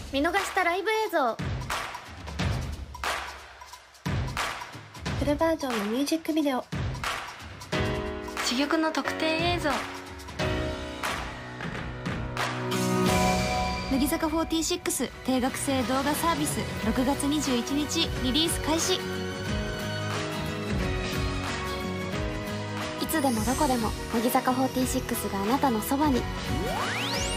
見逃したライブ映像、 フルバージョンのミュージックビデオ、 珠玉の特典映像、 乃木坂46定額制動画サービス6月21日リリース開始。 いつでもどこでも乃木坂46があなたのそばに。